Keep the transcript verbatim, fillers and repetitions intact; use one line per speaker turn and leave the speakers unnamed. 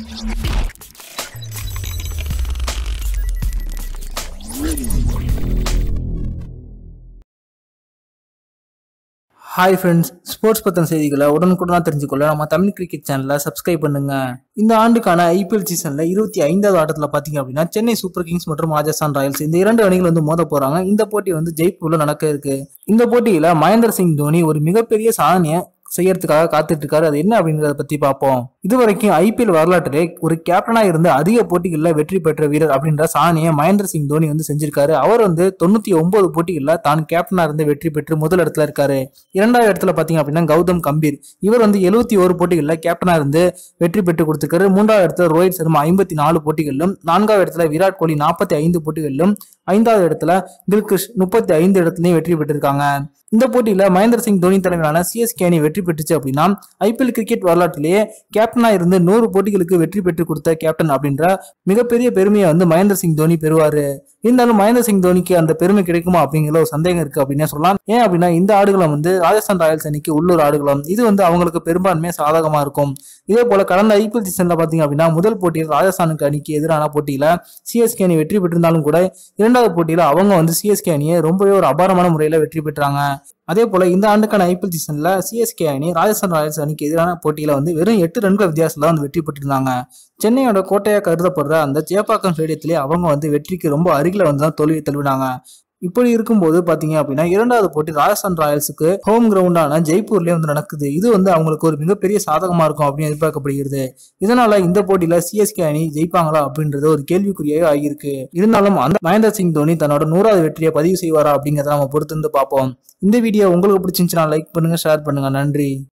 Hi friends, sports பற்றின செய்திகளை உடனுக்குடனாக தெரிஞ்சுக்கொள்ள நம்ம தமிழ் கிரிக்கெட் சேனலை சப்ஸ்கிரைப் பண்ணுங்க. இந்த ஆண்டுக்கான ஐபிஎல் சீசன்ல இருபத்தி ஐந்தாவது ஆட்டத்தில் பார்த்தீங்க அப்படின்னா சென்னை சூப்பர் கிங்ஸ் மற்றும் ராஜஸ்தான் ராயல்ஸ் இந்த இரண்டு அணிகள் வந்து மோத போறாங்க. இந்த போட்டி வந்து ஜெய்ப்பூர்ல நடக்க இருக்கு. இந்த போட்டியில மகேந்திர சிங் தோனி ஒரு மிகப்பெரிய சாதனையை செய்யறதுக்காக காத்துட்டு இருக்காரு. அது என்ன அப்படிங்கறத பத்தி பார்ப்போம். இதுவரைக்கும் ஐபிஎல் வரலாற்றிலே ஒரு கேப்டனா இருந்து அதிக போட்டிகளில் வெற்றி பெற்ற வீரர் அப்படின்ற சாதனையை மகேந்திர சிங் தோனி வந்து செஞ்சிருக்காரு. அவர் வந்து தொண்ணூத்தி ஒன்பது போட்டிகளில் தான் கேப்டனா இருந்து வெற்றி பெற்று முதல் இடத்துல இருக்காரு. இரண்டாவது இடத்துல பாத்தீங்க அப்படின்னா கௌதம் கம்பீர், இவர் வந்து எழுபத்தி ஒரு போட்டிகளில் கேப்டனா இருந்து வெற்றி பெற்று கொடுத்திருக்காரு. மூன்றாவது இடத்துல ரோஹித் சர்மா ஐம்பத்தி நாலு போட்டிகளிலும், நான்காவது இடத்துல விராட் கோலி நாற்பத்தி ஐந்து போட்டிகளிலும், ஐந்தாவது இடத்துல கில்கிறிஸ்ட் முப்பத்தி ஐந்து இடத்துலயும் வெற்றி பெற்றிருக்காங்க. இந்த போட்டியில மகேந்திர சிங் தோனி தலைமையிலான சிஎஸ்கே அணி வெற்றி பெற்றுச்சு அப்படின்னா ஐபிஎல் கிரிக்கெட் வரலாற்றிலேயே கேப்டனா இருந்து நூறு போட்டிகளுக்கு வெற்றி பெற்று கொடுத்த கேப்டன் அப்படின்ற மிகப்பெரிய பெருமையை வந்து மகேந்திர சிங் தோனி பெறுவாரு. இருந்தாலும் மகேந்திர சிங் தோனிக்கு அந்த பெருமை கிடைக்குமா அப்படிங்கிற ஒரு சந்தேகம் இருக்கு அப்படின்னு சொல்லலாம். ஏன் அப்படின்னா இந்த ஆடுகளம் வந்து ராஜஸ்தான் ராயல்ஸ் அணிக்கு உள்ளூர் ஆடுகளம். இது வந்து அவங்களுக்கு பெரும்பான்மையா சாதகமா இருக்கும். இதே போல கடந்த ஐபிஎல் சீசன்ல பாத்தீங்க அப்படின்னா முதல் போட்டியில் ராஜஸ்தானுக்கு அணிக்கு எதிரான போட்டியில சிஎஸ்கே அணி வெற்றி பெற்றிருந்தாலும் கூட இரண்டாவது போட்டியில அவங்க வந்து சிஎஸ்கே அணியை ரொம்பவே ஒரு அபாரமான முறையில வெற்றி பெற்றாங்க. அதே போல இந்த ஆண்டுக்கான ஐபிஎல் சீசன்ல சிஎஸ்கே அணி ராஜஸ்தான் ராயல்ஸ் அணிக்கு எதிரான போட்டியில வந்து வெறும் எட்டு ரன்கள் வித்தியாசத்துல வந்து வெற்றி பெற்றிருந்தாங்க. சென்னையோட கோட்டையா கருதப்படுற அந்த சேப்பாக்கம் ஸ்டேடியத்திலே அவங்க வந்து வெற்றிக்கு ரொம்ப அருகில வந்து தான் தோல்வி தழுவினாங்க. இப்படி இருக்கும்போது பாத்தீங்க அப்படின்னா இரண்டாவது போட்டி ராஜஸ்தான் ராயல்ஸுக்கு ஹோம் கிரவுண்டான ஜெய்ப்பூர்லயே வந்து நடக்குது. இது வந்து அவங்களுக்கு ஒரு மிகப்பெரிய சாதகமா இருக்கும் அப்படின்னு எதிர்பார்க்கப்படுகிறது. இதனால இந்த போட்டியில சிஎஸ்கே அணி ஜெயிப்பாங்களா அப்படின்றது ஒரு கேள்விக்குறியாவே ஆகியிருக்கு. இருந்தாலும் அந்த மகேந்திர சிங் தோனி தன்னோட நூறாவது வெற்றியை பதிவு செய்வாரா அப்படிங்கிறத நம்ம பொறுத்திருந்து பார்ப்போம். இந்த வீடியோ உங்களுக்கு பிடிச்சிருந்துச்சுன்னா லைக் பண்ணுங்க, ஷேர் பண்ணுங்க. நன்றி.